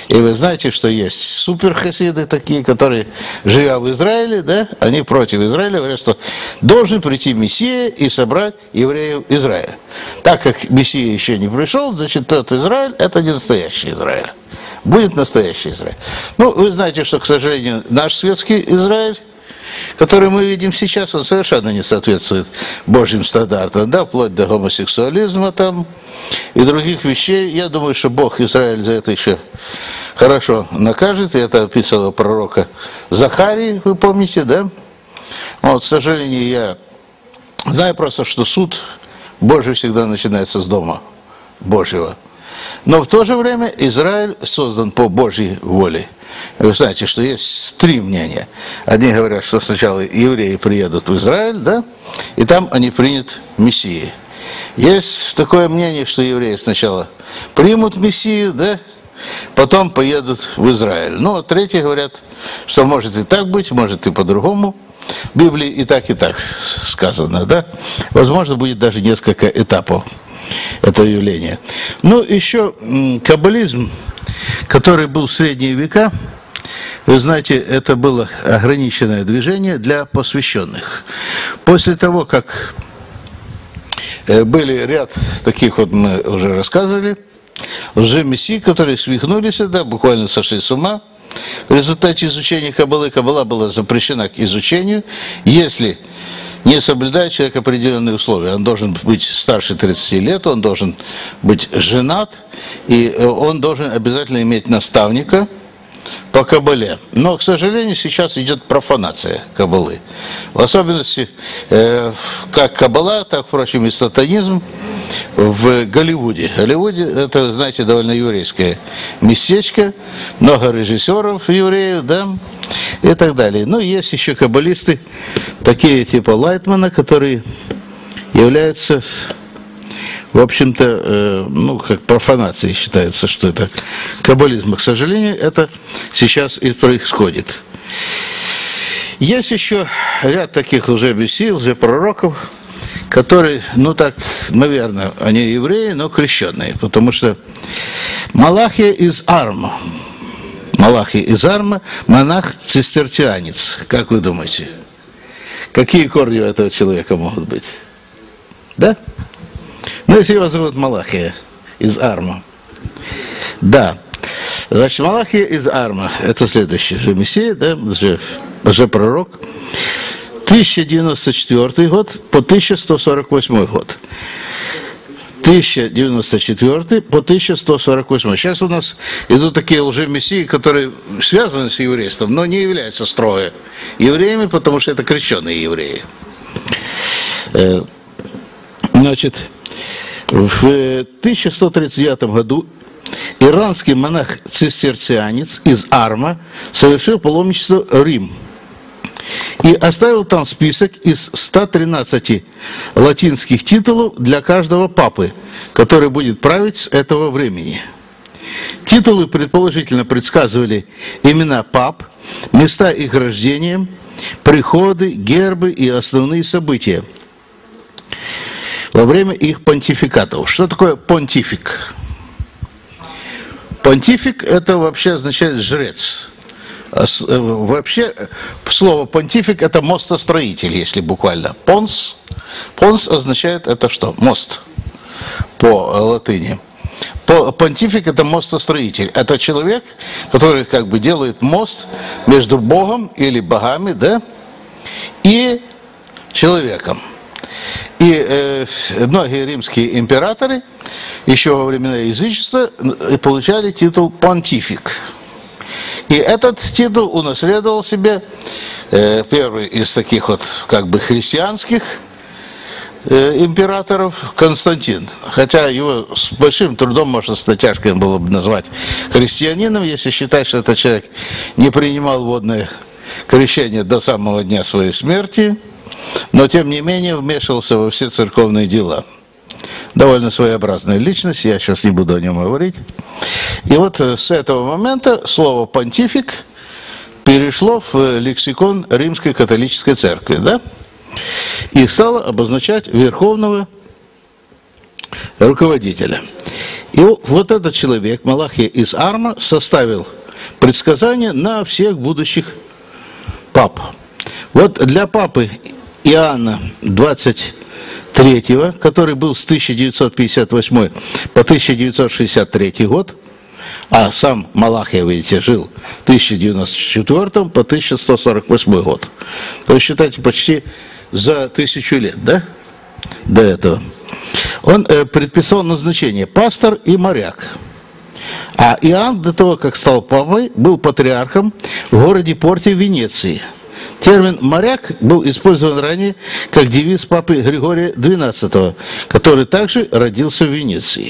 И вы знаете, что есть суперхасиды такие, которые, живя в Израиле, да, они против Израиля, говорят, что должен прийти Мессия и собрать евреев Израиля. Так как Мессия еще не пришел, значит, тот Израиль – это не настоящий Израиль. Будет настоящий Израиль. Ну, вы знаете, что, к сожалению, наш светский Израиль, который мы видим сейчас, он совершенно не соответствует Божьим стандартам, да, вплоть до гомосексуализма там и других вещей. Я думаю, что Бог Израиль за это еще хорошо накажет, и это описано пророка Захарии, вы помните, да? Вот, к сожалению, я знаю просто, что суд Божий всегда начинается с дома Божьего. Но в то же время Израиль создан по Божьей воле. Вы знаете, что есть три мнения. Одни говорят, что сначала евреи приедут в Израиль, да, и там они примут Мессию. Есть такое мнение, что евреи сначала примут Мессию, да, потом поедут в Израиль. Ну, а третьи говорят, что может и так быть, может и по-другому. В Библии и так сказано, да. Возможно, будет даже несколько этапов этого явления. Ну, еще каббализм, который был в средние века, вы знаете, это было ограниченное движение для посвященных. После того, как были ряд таких, вот мы уже рассказывали, лжемессий, которые свихнулись, да, буквально сошли с ума. В результате изучения каббалы, каббала была запрещена к изучению, если не соблюдает человек определенные условия. Он должен быть старше 30 лет, он должен быть женат, и он должен обязательно иметь наставника по каббале. Но, к сожалению, сейчас идет профанация каббалы. В особенности, как каббала, так, впрочем, и сатанизм в Голливуде. Голливуде, это, знаете, довольно еврейское местечко, много режиссеров евреев, да, и так далее. Ну, есть еще каббалисты, такие типа Лайтмана, которые являются, в общем-то, ну, как профанацией считается, что это каббализм. К сожалению, это сейчас и происходит. Есть еще ряд таких лжемессий, лжепророков, которые, ну так, наверное, они евреи, но крещенные, потому что Малахия из Арма, монах-цистерцианец, как вы думаете? Какие корни у этого человека могут быть? Да? Ну, если его зовут Малахия из Арма. Да. Значит, Малахия из Арма, это следующий же Мессия, да, же пророк. 1094 год по 1148 год. 1094 по 1148. Сейчас у нас идут такие лжемессии, которые связаны с еврейством, но не являются строго евреями, потому что это крещенные евреи. Значит, в 1139 году иранский монах-цистерцианец из Арма совершил паломничество в Рим и оставил там список из 113 латинских титулов для каждого папы, который будет править с этого времени. Титулы предположительно предсказывали имена пап, места их рождения, приходы, гербы и основные события во время их понтификатов. Что такое понтифик? Понтифик – это вообще означает «жрец». Вообще, слово «понтифик» – это мостостроитель, если буквально. Понс означает это что? Мост по латыни. Понтифик – это мостостроитель. Это человек, который как бы делает мост между Богом или богами, да, и человеком. И многие римские императоры еще во времена язычества получали титул «понтифик». И этот титул унаследовал себе первый из таких вот как бы христианских императоров Константин. Хотя его с большим трудом, можно с натяжкой было бы назвать христианином, если считать, что этот человек не принимал водное крещение до самого дня своей смерти, но тем не менее вмешивался во все церковные дела. Довольно своеобразная личность, я сейчас не буду о нем говорить. И вот с этого момента слово «понтифик» перешло в лексикон Римской католической церкви, да? И стало обозначать верховного руководителя. И вот этот человек, Малахия из Арма, составил предсказания на всех будущих пап. Вот для папы Иоанна 23-го, который был с 1958 по 1963 год, а сам Малахия, видите, жил 1094 по 1148 год. То есть, считайте, почти за 1000 лет, да, до этого. Он предписал назначение пастор и моряк. А Иоанн до того, как стал папой, был патриархом в городе Порте в Венеции. Термин «моряк» был использован ранее как девиз папы Григория XII, который также родился в Венеции.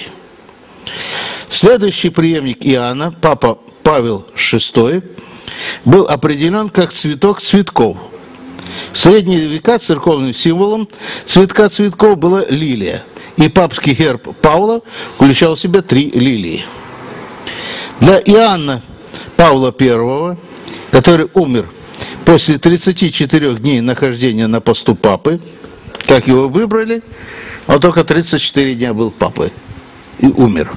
Следующий преемник Иоанна, папа Павел VI, был определен как цветок цветков. В средние века церковным символом цветка цветков была лилия, и папский герб Павла включал в себя 3 лилии. Для Иоанна Павла I, который умер после 34 дней нахождения на посту папы, как его выбрали, он только 34 дня был папой и умер.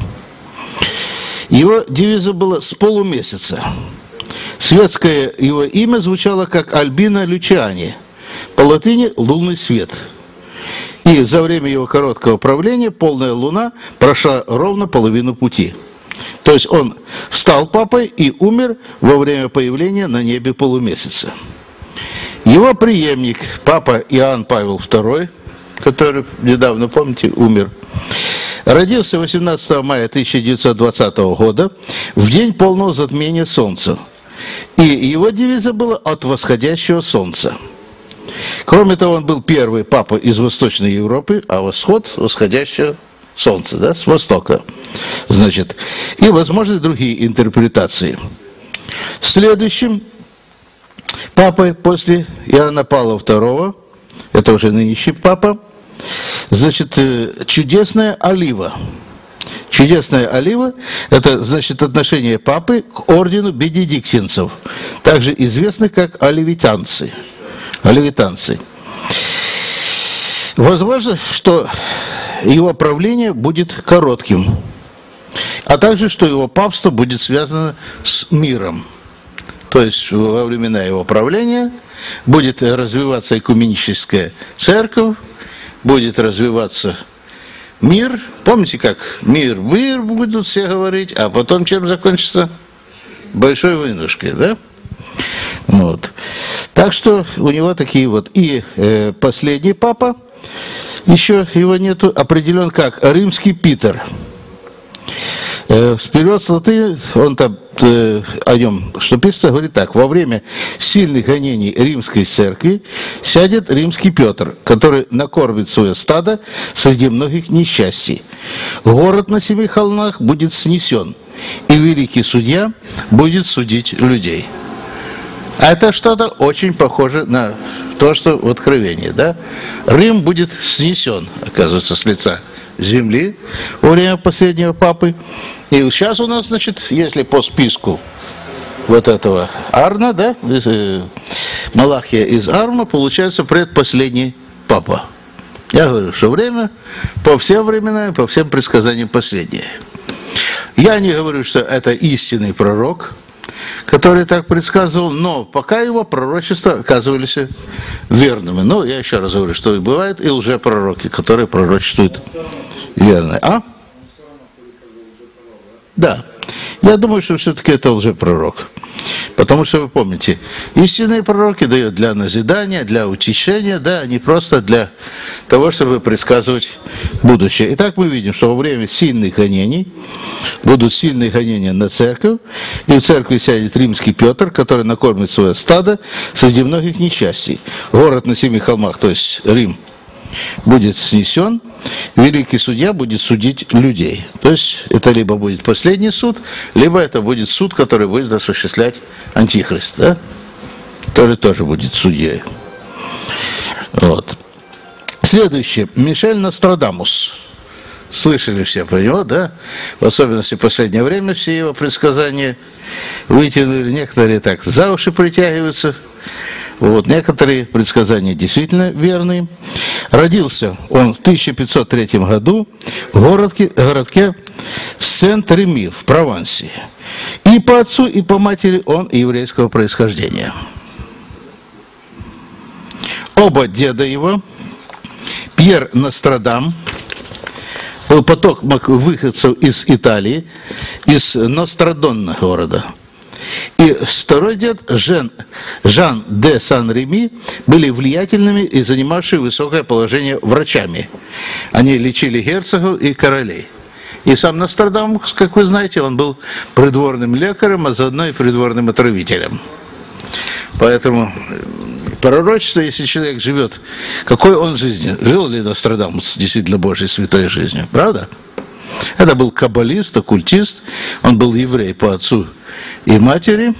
Его девиза была «С полумесяца». Светское его имя звучало как Альбино Лючиани, по латыни «лунный свет». И за время его короткого правления полная луна прошла ровно половину пути. То есть он стал папой и умер во время появления на небе полумесяца. Его преемник, папа Иоанн Павел II, который недавно, помните, умер, родился 18 мая 1920 года, в день полного затмения Солнца. И его девиза была «От восходящего Солнца». Кроме того, он был первый папа из Восточной Европы, а восход восходящего Солнца, да, с востока. Значит, и, возможно, другие интерпретации. Следующим папой после Иоанна Павла II, это уже нынешний папа, значит, чудесная олива. Чудесная олива – это, значит, отношение папы к ордену бенедиктинцев, также известных как оливитанцы. Оливитанцы. Возможно, что его правление будет коротким, а также, что его папство будет связано с миром. То есть во времена его правления будет развиваться экуменическая церковь, будет развиваться мир. Помните, как мир будут все говорить, а потом чем закончится? Большой войнушкой, да? Вот. Так что у него такие вот. И последний папа, еще его нету, определен как римский Питер. Вперед с латыни, он там о нем, что пишется, говорит так: во время сильных гонений римской церкви сядет римский Петр, который накормит свое стадо среди многих несчастий. Город на 7 холмах будет снесен, и великий судья будет судить людей. А это что-то очень похоже на то, что в Откровении, да? Рим будет снесен, оказывается, с лица земли во время последнего папы. И сейчас у нас, значит, если по списку вот этого Арна, да, Малахия из Арма, получается предпоследний папа. Я говорю, что время по всем временам, по всем предсказаниям последнее. Я не говорю, что это истинный пророк, который так предсказывал, но пока его пророчества оказывались верными. Но я еще раз говорю, что и бывают и лжепророки, которые пророчествуют верно. А? Да. Я думаю, что все-таки это лжепророк. Потому что, вы помните, истинные пророки дают для назидания, для утешения, да, не просто для того, чтобы предсказывать будущее. Итак, мы видим, что во время сильных гонений будут сильные гонения на церковь, и в церкви сядет римский Петр, который накормит свое стадо среди многих несчастий. Город на 7 холмах, то есть Рим, будет снесен, великий судья будет судить людей. То есть это либо будет последний суд, либо это будет суд, который будет осуществлять Антихрист, да? Который тоже будет судьей. Вот. Следующее. Мишель Нострадамус. Слышали все про него, да? В особенности в последнее время все его предсказания вытянули, некоторые так за уши притягиваются. Вот, некоторые предсказания действительно верные. Родился он в 1503 году в городке Сент-Реми в Провансе. И по отцу, и по матери он еврейского происхождения. Оба деда его, Пьер Нострадам, был потомок выходцев из Италии, из Нострадонна города. И второй дед, Жан де Сан-Реми, были влиятельными и занимавшие высокое положение врачами. Они лечили герцогов и королей. И сам Нострадам, как вы знаете, он был придворным лекарем, а заодно и придворным отравителем. Поэтому пророчество, если человек живет, какой он жизнью? Жил ли Нострадамус действительно Божьей святой жизнью? Правда? Это был каббалист, оккультист, он был еврей по отцу и матери.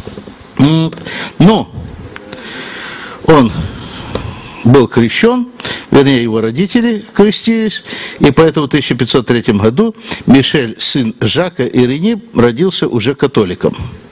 Но он был крещен, вернее, его родители крестились, и поэтому в 1503 году Мишель, сын Жака и Рени, родился уже католиком.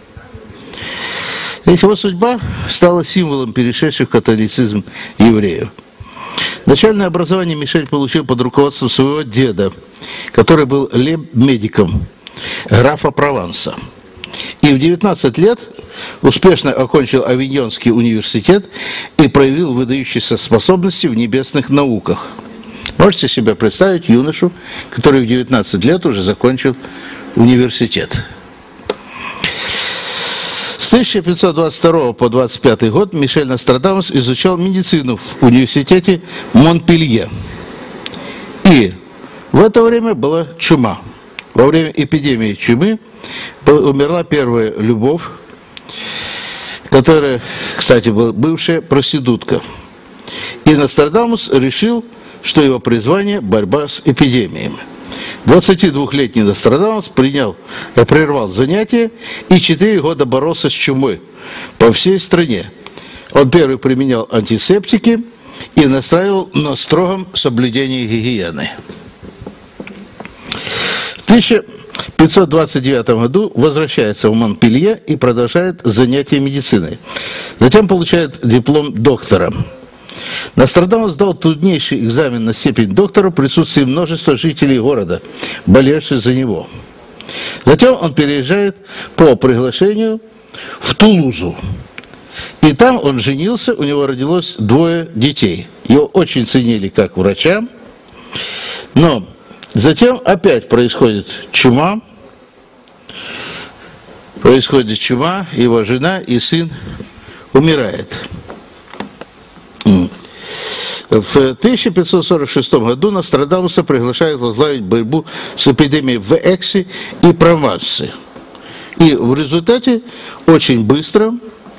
Его судьба стала символом перешедших в католицизм евреев. Начальное образование Мишель получил под руководством своего деда, который был лейб-медиком графа Прованса. И в 19 лет успешно окончил Авиньонский университет и проявил выдающиеся способности в небесных науках. Можете себе представить юношу, который в 19 лет уже закончил университет. С 1522 по 25 год Мишель Нострадамус изучал медицину в университете Монпелье. И в это время была чума. Во время эпидемии чумы умерла первая любовь, которая, кстати, была бывшая проститутка. И Нострадамус решил, что его призвание – борьба с эпидемиями. 22-летний Нострадамус прервал занятия и 4 года боролся с чумой по всей стране. Он первый применял антисептики и настаивал на строгом соблюдении гигиены. В 1529 году возвращается в Монпелье и продолжает занятия медициной. Затем получает диплом доктора. Нострадамус сдал труднейший экзамен на степень доктора в присутствии множества жителей города, болевших за него. Затем он переезжает по приглашению в Тулузу. И там он женился, у него родилось 2 детей. Его очень ценили как врача, но затем опять происходит чума, его жена и сын умирают. В 1546 году Нострадамуса приглашают возглавить борьбу с эпидемией в Эксе и Провансе. И в результате очень быстро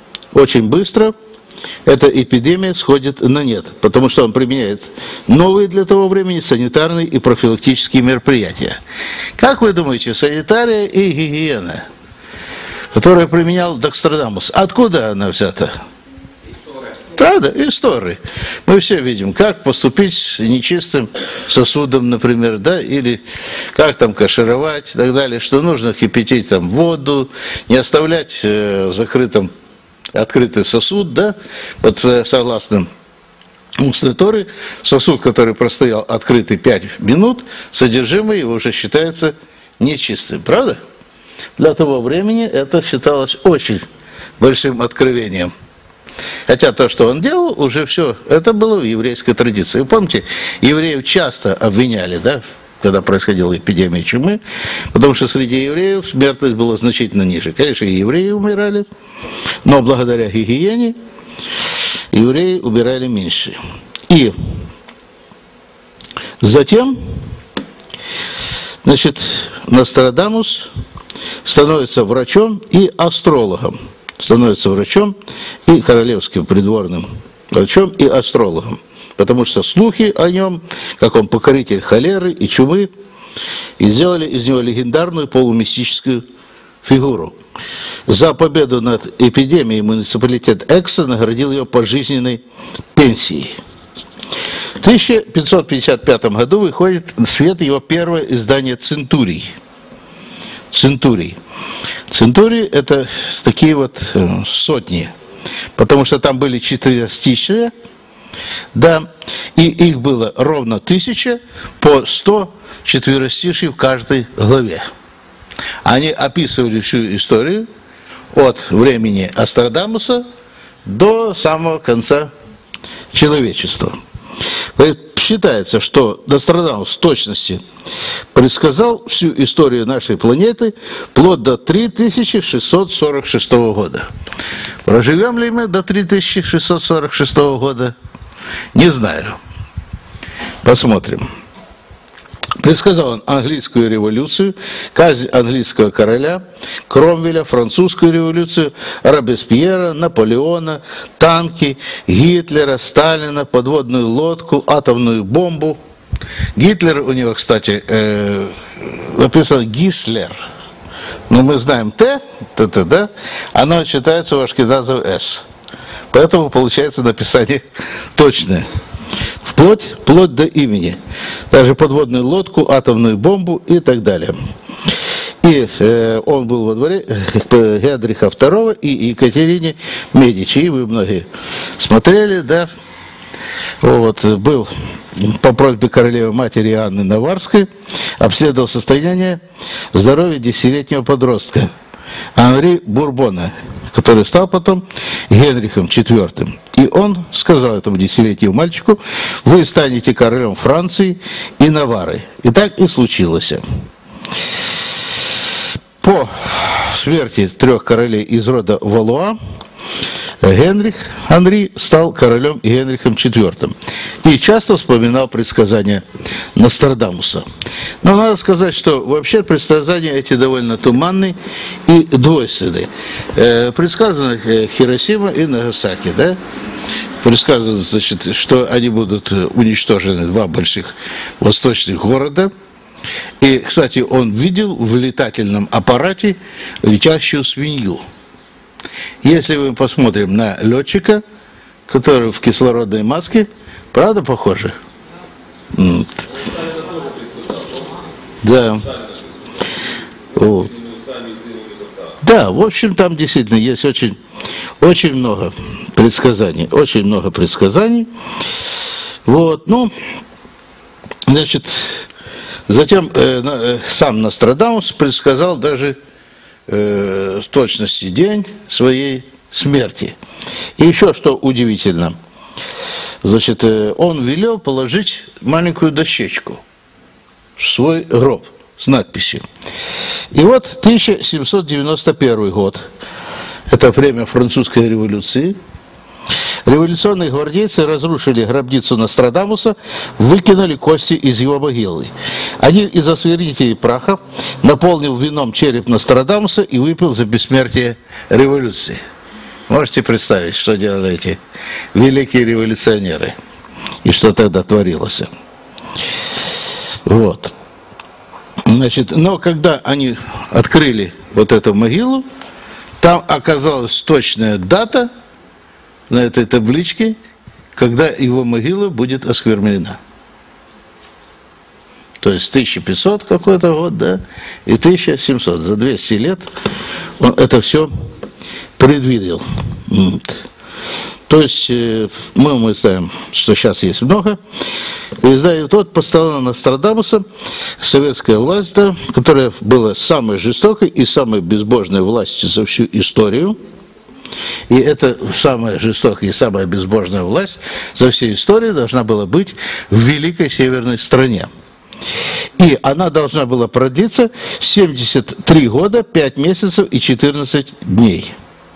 эта эпидемия сходит на нет, потому что он применяет новые для того времени санитарные и профилактические мероприятия. Как вы думаете, санитария и гигиена, которую применял Нострадамус, откуда она взята? Правда? Истории. Мы все видим, как поступить с нечистым сосудом, например, да, или как там кашировать и так далее, что нужно кипятить там воду, не оставлять открытый сосуд, да, вот согласно устной Торы, сосуд, который простоял открытый 5 минут, содержимое его уже считается нечистым, правда? Для того времени это считалось очень большим откровением. Хотя то, что он делал, уже все, это было в еврейской традиции. Вы помните, евреев часто обвиняли, да, когда происходила эпидемия чумы, потому что среди евреев смертность была значительно ниже. Конечно, и евреи умирали, но благодаря гигиене евреи умирали меньше. И затем, значит, Нострадамус становится врачом и астрологом. Становится врачом и королевским придворным врачом и астрологом. Потому что слухи о нем, как он покоритель холеры и чумы, и сделали из него легендарную полумистическую фигуру. За победу над эпидемией муниципалитет Экса наградил ее пожизненной пенсией. В 1555 году выходит в свет его первое издание «Центурий». «Центурий» – это такие вот сотни. потому что там были четверостишие, да, и их было ровно 1000 по 100 четверостиший в каждой главе. Они описывали всю историю от времени Астрадамуса до самого конца человечества. Считается, что Нострадамус в точности предсказал всю историю нашей планеты вплоть до 3646 года. Проживем ли мы до 3646 года? Не знаю. Посмотрим. Предсказал он английскую революцию, казнь английского короля, Кромвеля, французскую революцию, Робеспьера, Наполеона, танки, Гитлера, Сталина, подводную лодку, атомную бомбу. Гитлер у него, кстати, написано Гислер. Но мы знаем Т, да, оно читается у ашкеназов С. Поэтому получается написание точное. Вплоть до имени. Даже подводную лодку, атомную бомбу и так далее. И он был во дворе Генриха II и Екатерине Медичи. И вы многие смотрели, да. Вот, был по просьбе королевы матери Анны Наварской, обследовал состояние здоровья 10-летнего подростка Анри Бурбона, который стал потом Генрихом IV. И он сказал этому 10-летнему мальчику: вы станете королем Франции и Наварры. И так и случилось. По смерти 3 королей из рода Валуа Генрих Анри стал королем Генрихом IV. И часто вспоминал предсказания Нострадамуса. Но надо сказать, что вообще предсказания эти довольно туманные и двойственные. Предсказано Хиросима и Нагасаки, да? Предсказано, значит, что они будут уничтожены, 2 больших восточных города. И, кстати, он видел в летательном аппарате летящую свинью. Если мы посмотрим на летчика, который в кислородной маске, правда похоже? Да. Вот. Да, в общем, там действительно есть очень много предсказаний. Очень много предсказаний. Вот, ну, значит, затем сам Нострадамус предсказал даже с точности день своей смерти. И еще что удивительно, значит, он велел положить маленькую дощечку в свой гроб с надписью. И вот 1791 год, это время французской революции, революционные гвардейцы разрушили гробницу Нострадамуса, выкинули кости из его могилы. Один из освятителей праха наполнил вином череп Нострадамуса и выпил за бессмертие революции. Можете представить, что делали эти великие революционеры и что тогда творилось. Вот. Значит, но когда они открыли вот эту могилу, там оказалась точная дата на этой табличке, когда его могила будет осквернена. То есть 1500 какой-то год, да, и 1700. За 200 лет он это все предвидел. То есть мы знаем, что сейчас есть много. И знаете, вот постановление Нострадамуса, советская власть, да, которая была самой жестокой и самой безбожной властью за всю историю. И эта самая жестокая и самая безбожная власть за всю историю должна была быть в великой северной стране. И она должна была продлиться 73 года, 5 месяцев и 14 дней.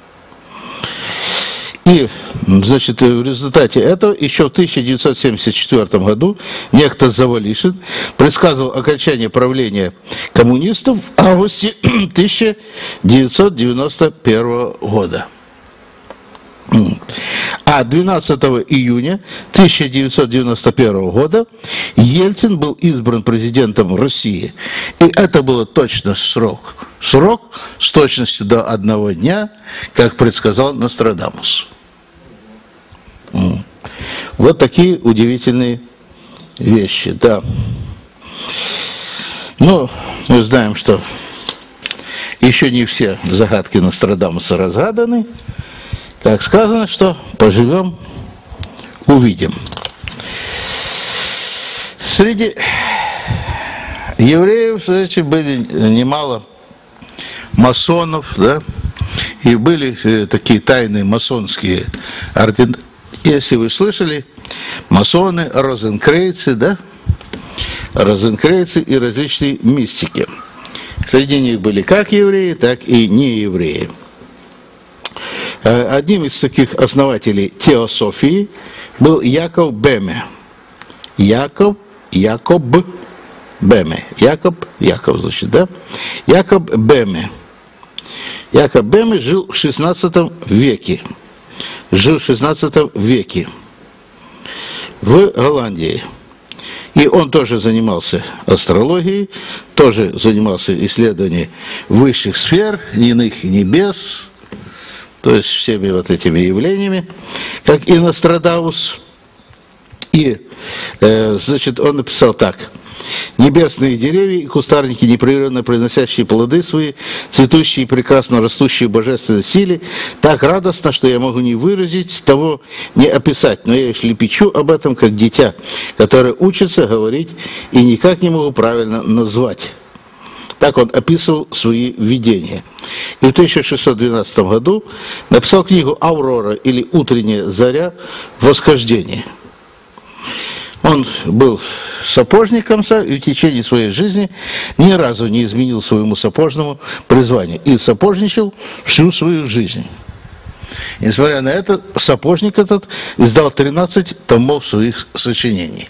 И, значит, в результате этого еще в 1974 году некто Завалишин предсказывал окончание правления коммунистов в августе 1991 года. А 12 июня 1991 года Ельцин был избран президентом России. И это было точно срок. Срок с точностью до 1 дня, как предсказал Нострадамус. Вот такие удивительные вещи, да. Но мы знаем, что еще не все загадки Нострадамуса разгаданы. Как сказано, что поживем, увидим. Среди евреев, кстати, были немало масонов, да, и были такие тайные масонские ордена. Если вы слышали, масоны, розенкрейцы, да, розенкрейцы и различные мистики. Среди них были как евреи, так и неевреи. Одним из таких основателей теософии был Яков Беме. Яков Беме. Яков, значит, да? Яков Беме. Яков Беме жил в 16 веке. Жил в 16 веке в Голландии. И он тоже занимался астрологией, тоже занимался исследованием высших сфер, иных небес, то есть всеми вот этими явлениями, как и Нострадамус. И, значит, он написал так: «Небесные деревья и кустарники, непрерывно приносящие плоды свои, цветущие и прекрасно растущие в божественной силе, так радостно, что я могу не выразить того, не описать, но я лишь лепечу об этом, как дитя, которое учится говорить и никак не могу правильно назвать». Так он описывал свои видения. И в 1612 году написал книгу «Аврора» или «Утренняя заря. Восхождение». Он был сапожником и в течение своей жизни ни разу не изменил своему сапожному призванию. И сапожничал всю свою жизнь. Несмотря на это, сапожник этот издал 13 томов своих сочинений.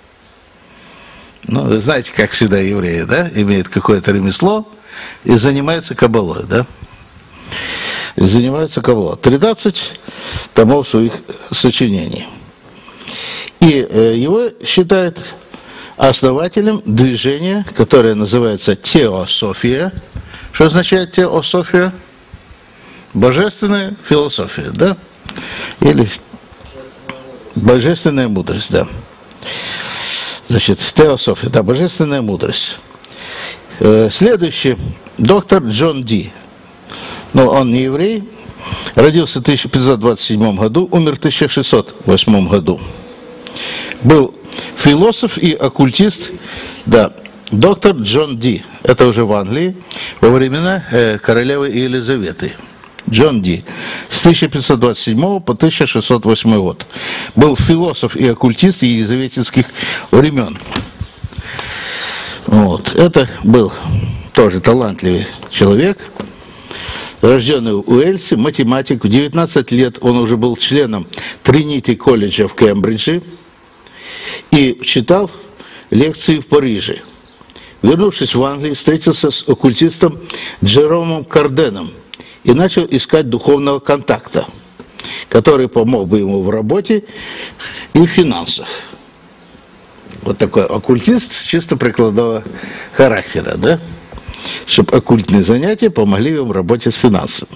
Ну, вы знаете, как всегда евреи, да, имеют какое-то ремесло и занимаются кабалой, да. И занимаются кабалой. 13 томов своих сочинений. И его считают основателем движения, которое называется теософия. Что означает теософия? Божественная философия, да? Или божественная мудрость, да. Значит, теософия, да, божественная мудрость. Следующий, доктор Джон Ди. Но он не еврей, родился в 1527 году, умер в 1608 году. Был философ и оккультист, да, доктор Джон Ди. Это уже в Англии, во времена королевы Елизаветы. Джон Ди. С 1527 по 1608 год. Был философ и оккультист елизаветинских времен. Вот. Это был тоже талантливый человек, рожденный в Уэльсе, математик. В 19 лет он уже был членом Тринити колледжа в Кембридже и читал лекции в Париже. Вернувшись в Англию, встретился с оккультистом Джеромом Карденом и начал искать духовного контакта, который помог бы ему в работе и в финансах. Вот такой оккультист чисто прикладного характера, да? Чтобы оккультные занятия помогли ему в работе с финансами.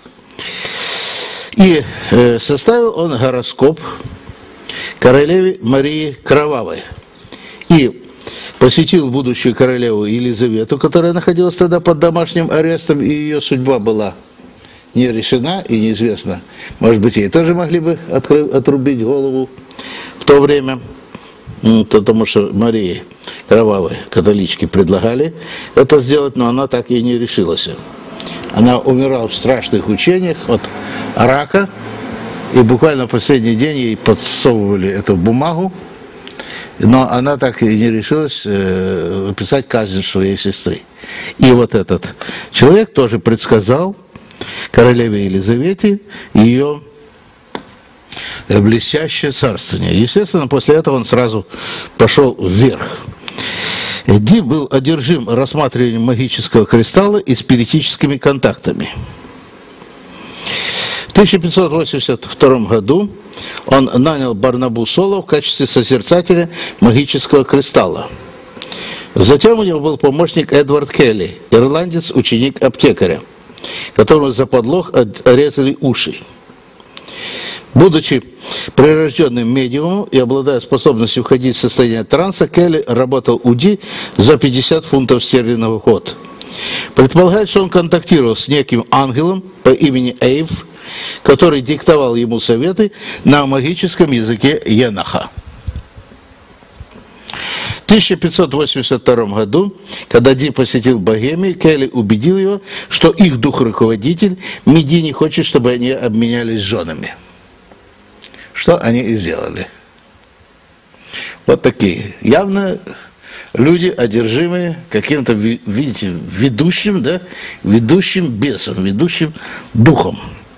И составил он гороскоп королеве Марии Кровавой. И посетил будущую королеву Елизавету, которая находилась тогда под домашним арестом, и ее судьба была не решена и неизвестно. Может быть, ей тоже могли бы отрубить голову в то время, потому что Марии Кровавой католички предлагали это сделать, но она так и не решилась. Она умирала в страшных учениях от рака, и буквально в последний день ей подсовывали эту бумагу, но она так и не решилась писать казнь своей сестры. И вот этот человек тоже предсказал королеве Елизавете ее блестящее царствование. Естественно, после этого он сразу пошел вверх. Ди был одержим рассматриванием магического кристалла и спиритическими контактами. В 1582 году он нанял Барнабу Соло в качестве созерцателя магического кристалла. Затем у него был помощник Эдвард Келли, ирландец, ученик аптекаря, которому за подлог отрезали уши. Будучи прирожденным медиумом и обладая способностью входить в состояние транса, Келли работал у Ди за 50 фунтов стерлингов в год. Предполагает, что он контактировал с неким ангелом по имени Эйв, который диктовал ему советы на магическом языке Еноха. В 1582 году, когда Ди посетил Богемию, Келли убедил его, что их дух-руководитель Меди не хочет, чтобы они обменялись женами. Что они и сделали. Вот такие. Явно люди, одержимые каким-то, видите, ведущим, да, ведущим бесом, ведущим духом.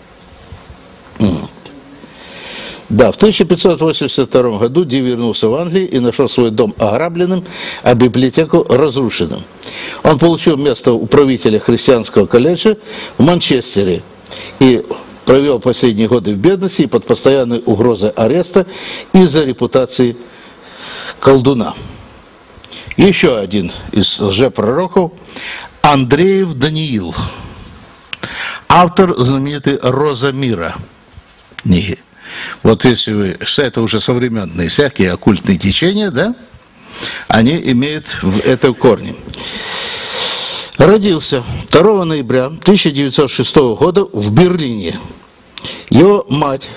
Да, в 1582 году Ди вернулся в Англию и нашел свой дом ограбленным, а библиотеку разрушенным. Он получил место управителя христианского колледжа в Манчестере и провел последние годы в бедности и под постоянной угрозой ареста из-за репутации колдуна. Еще один из лжепророков – Андреев Даниил, автор знаменитой «Роза мира» книги. Вот если вы, что это уже современные всякие оккультные течения, да, они имеют в этом корни. Родился 2 ноября 1906 года в Берлине. Его мать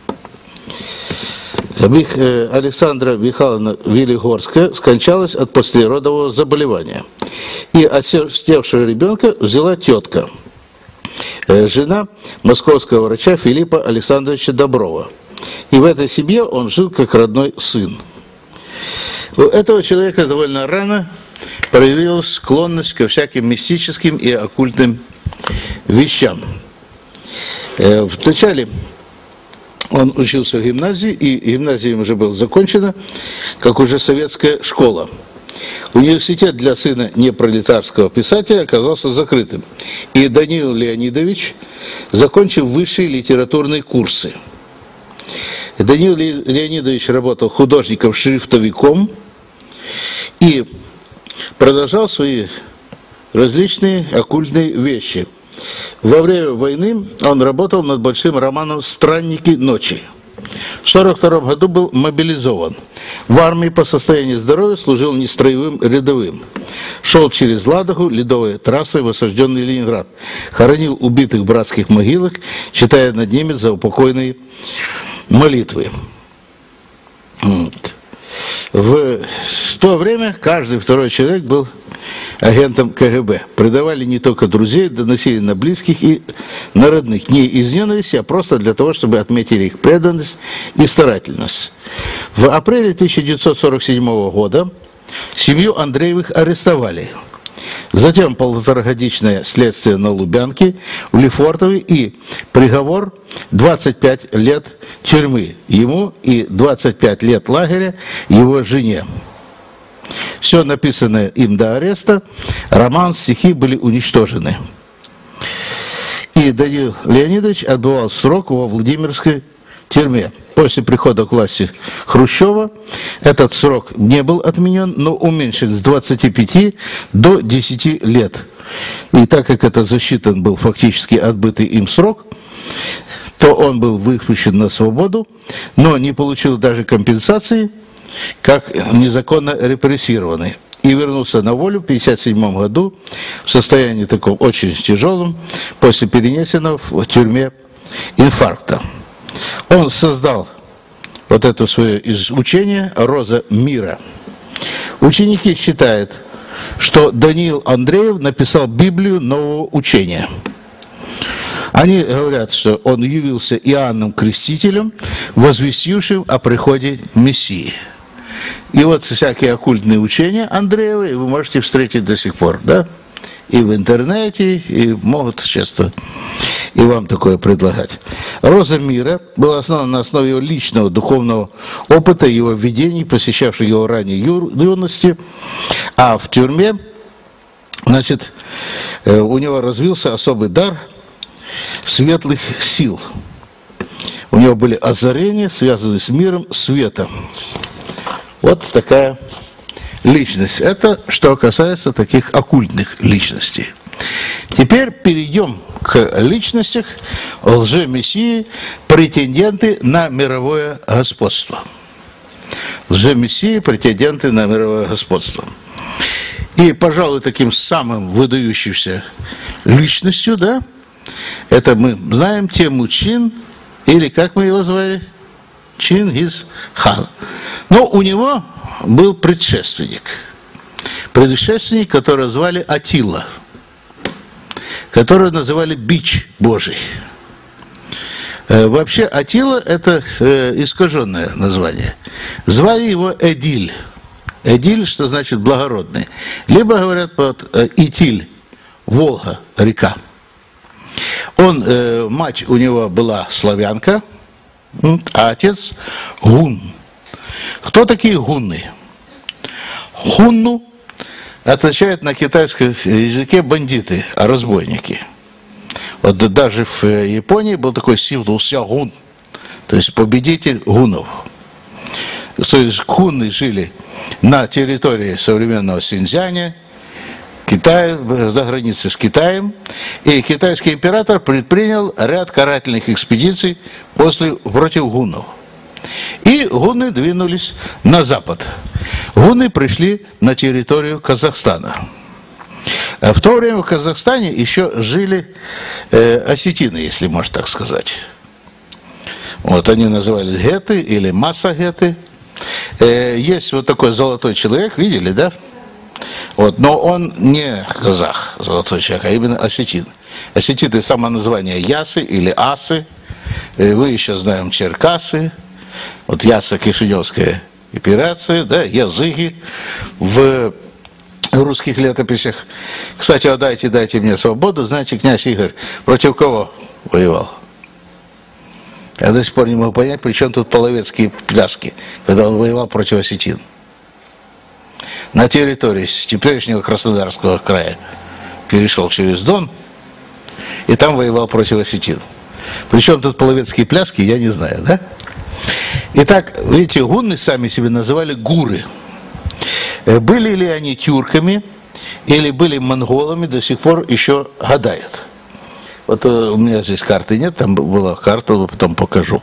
Александра Михайловна Велигорская скончалась от послеродового заболевания. И отсевшего ребенка взяла тетка, жена московского врача Филиппа Александровича Доброва. И в этой семье он жил как родной сын. У этого человека довольно рано проявилась склонность ко всяким мистическим и оккультным вещам. Вначале он учился в гимназии, и гимназия уже была закончена, как уже советская школа. Университет для сына непролетарского писателя оказался закрытым, и Даниил Леонидович закончил высшие литературные курсы. Даниил Леонидович работал художником-шрифтовиком и продолжал свои различные оккультные вещи. Во время войны он работал над большим романом «Странники ночи». В 1942 году был мобилизован. В армии по состоянию здоровья служил не строевым рядовым. Шел через Ладогу, ледовой трассой в осажденный Ленинград. Хоронил убитых в братских могилах, читая над ними заупокойные молитвы. В то время каждый второй человек был агентом КГБ. Предавали не только друзей, доносили на близких и на родных. Не из ненависти, а просто для того, чтобы отметили их преданность и старательность. В апреле 1947 года семью Андреевых арестовали. Затем 1,5-годичное следствие на Лубянке, в Лефортове и приговор 25 лет тюрьмы ему и 25 лет лагеря его жене. Все написанное им до ареста, роман, стихи были уничтожены. И Даниил Леонидович отбывал срок во Владимирской тюрьме. После прихода к власти Хрущева этот срок не был отменен, но уменьшен с 25 до 10 лет. И так как это засчитан был фактически отбытый им срок, то он был выпущен на свободу, но не получил даже компенсации, как незаконно репрессированный. И вернулся на волю в 1957 году в состоянии таком очень тяжелом, после перенесенного в тюрьме инфаркта. Он создал вот это свое учение «Роза мира». Ученики считают, что Даниил Андреев написал Библию нового учения. Они говорят, что он явился Иоанном Крестителем, возвестившим о приходе Мессии. И вот всякие оккультные учения Андреева вы можете встретить до сих пор, да? И в интернете, и могут часто и вам такое предлагать. «Роза мира» была основана на основе его личного духовного опыта, его видений, посещавших его ранней юности, а в тюрьме, значит, у него развился особый дар светлых сил. У него были озарения, связанные с миром света. Вот такая личность. Это что касается таких оккультных личностей. Теперь перейдем к личностям лжемессии, претенденты на мировое господство. Лжемессии, претенденты на мировое господство. И, пожалуй, таким самым выдающимся личностью, да, Это мы знаем тему Чин, или как мы его звали? Чингис-хан. Но у него был предшественник, которого звали Атилла, которого называли Бич Божий. Вообще Атилла – это искаженное название. Звали его Эдиль. Эдиль, что значит благородный. Либо говорят Итиль, Волга, река. Мать у него была славянка, а отец гун. Кто такие гунны? Хунну означает на китайском языке бандиты, разбойники. Вот даже в Японии был такой символ сягун, то есть победитель гуннов. То есть гунны жили на территории современного Синьцзяня, Китая, за границей с Китаем, и китайский император предпринял ряд карательных экспедиций против гуннов. И гунны двинулись на запад. Гунны пришли на территорию Казахстана. А в то время в Казахстане еще жили осетины, если можно так сказать. Вот они назывались геты или массагеты. Есть вот такой золотой человек, видели, да? Вот, но он не казах, золотой человек, а именно осетин. Осетины самоназвание Ясы или Асы. Вы еще знаем Черкасы. Вот Яса Кишиневская операция, да, языки в русских летописях. Кстати, дайте мне свободу. Знаете, князь Игорь против кого воевал? Я до сих пор не могу понять, при чем тут половецкие пляски, когда он воевал против осетин. На территории теперешнего Краснодарского края перешел через Дон, и там воевал против осетин. Причем тут половецкие пляски, я не знаю, да? Итак, видите, гунны сами себе называли гуры. Были ли они тюрками или были монголами, до сих пор еще гадают. Вот у меня здесь карты нет, там была карта, потом покажу.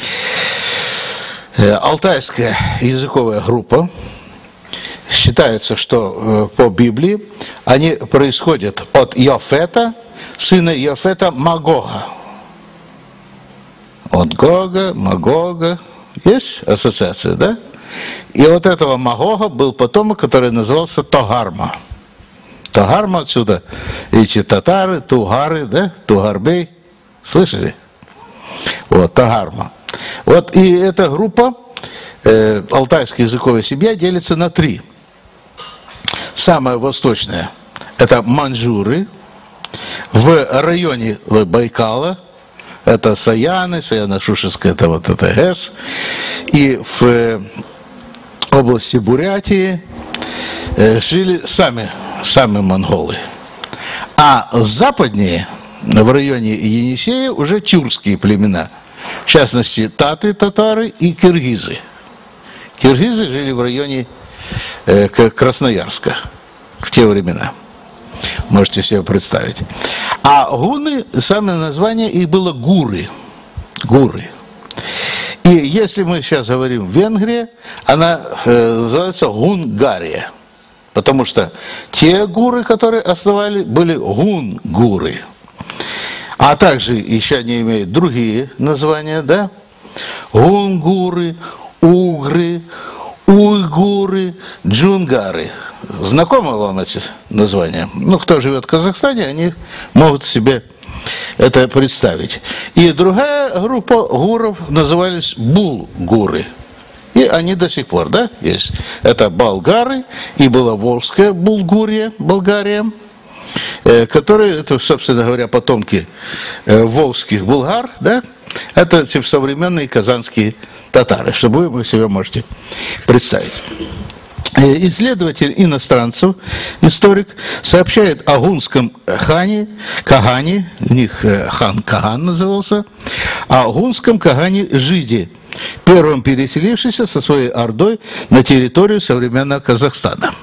Алтайская языковая группа. Считается, что по Библии они происходят от Яфета, сына Яфета Магога. От Гога, Магога. Есть ассоциация, да? И вот этого Магога был потомок, который назывался Тогарма. Тогарма отсюда, эти татары, тугары, да? Тугарбей. Слышали? Вот, Тогарма. Вот, и эта группа, алтайская языковая семья, делится на три. Самая восточная – это маньчжуры. В районе Байкала – это Саяны, Саяно-Шушенская – это вот это ГЭС. И в области Бурятии жили сами монголы. А западнее, в районе Енисея, уже тюркские племена. В частности, таты, татары и киргизы. Киргизы жили в районе Красноярска в те времена. Можете себе представить. А гунны, самое название их было гуры. Гуры. И если мы сейчас говорим Венгрия, она называется Гунгария. Потому что те гуры, которые основали, были гунгуры. А также еще они имеют другие названия, да? Гунгуры, угры, уйгуры, джунгары. Знакомы вам эти названия? Ну, кто живет в Казахстане, они могут себе это представить. И другая группа гуров назывались булгуры. И они до сих пор, да, есть. Это болгары, и была Волжская Булгурия, Болгария, которые, это, собственно говоря, потомки волжских булгар, да, это типа современные казанские татары, чтобы вы себе можете представить. Исследователь иностранцев, историк, сообщает о гунском хане, Кагане, у них хан Каган назывался, о гунском Кагане Жиде, первым переселившийся со своей ордой на территорию современного Казахстана.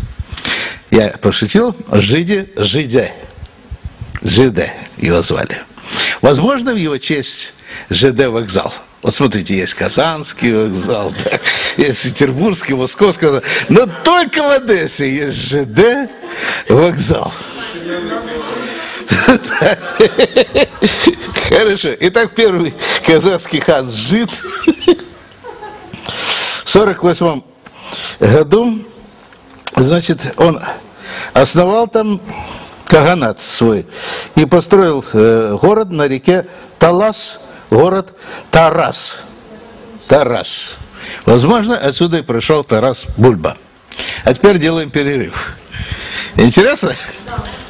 Я пошутил, Жиде, его звали. Возможно, в его честь ЖД вокзал. Вот смотрите, есть Казанский вокзал, да, есть Петербургский, Московский вокзал, но только в Одессе есть ЖД вокзал. Хорошо. Итак, первый казахский хан Жид в 48 году, значит, он основал там каганат свой и построил город на реке Талас, город Тарас. Тарас. Возможно, отсюда и пришел Тарас Бульба. А теперь делаем перерыв. Интересно?